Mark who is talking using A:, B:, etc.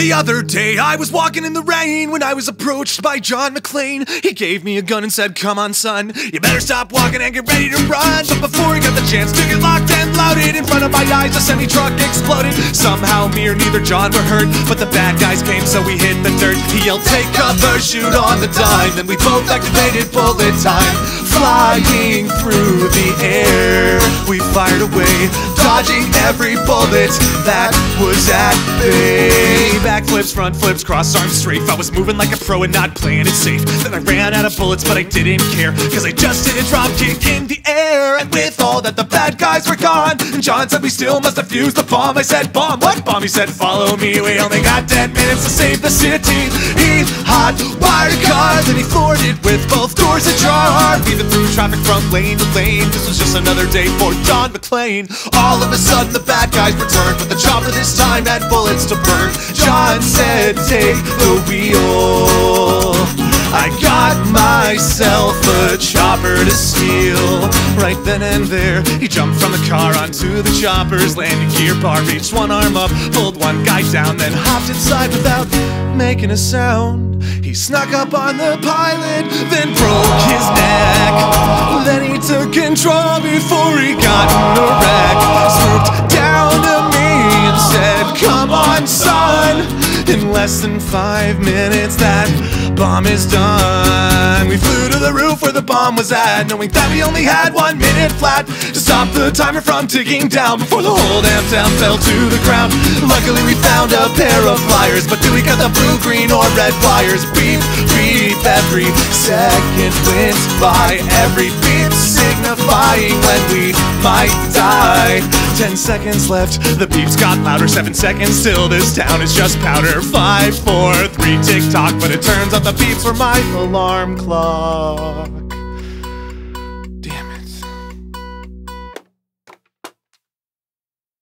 A: The other day I was walking in the rain when I was approached by John McClane. He gave me a gun and said, "Come on, son, you better stop walking and get ready to run." But before he got the chance to get locked and loaded, in front of my eyes a semi-truck exploded. Somehow me or neither John were hurt, but the bad guys came so we hit the dirt. He yelled, "Take cover, shoot on the dime." Then we both activated bullet time. Flying through the air, we fired away, dodging every bullet that was at bay. Backflips, front flips, cross arms strafe. I was moving like a pro and not playing it safe. Then I ran out of bullets, but I didn't care, cause I just did a drop kick in the air. And with all that, the bad guys were gone, and John said we still must have fused the bomb. I said, "Bomb? What bomb?" He said, "Follow me, we only got 10 minutes to save the city." He hot-wired a car, then he floored it with both doors ajar, weaving through traffic from lane to lane. This was just another day for John McClane. All of a sudden the bad guys returned, but the chopper this time had bullets to burn. John said, "Take the wheel." I got myself a chopper to steal. Right then and there, he jumped from the car onto the chopper's landing gear bar, reached one arm up, pulled one guy down, then hopped inside without making a sound. He snuck up on the pilot, then broke his neck. Then he took control before he got in a wreck. Swooped down to me and said, "Come on, son." In less than 5 minutes, that bomb is done. We flew to the roof where the bomb was at, knowing that we only had 1 minute flat to stop the timer from ticking down before the whole damn town fell to the ground. Luckily we found a pair of pliers, but do we got the blue, green, or red pliers? Beep, beep, every second went by, every beep signifying when we might die. 10 seconds left, the beeps got louder. 7 seconds till this town is just powder. 5, 4, 3, tick tock, but it turns out the beeps were my alarm clock.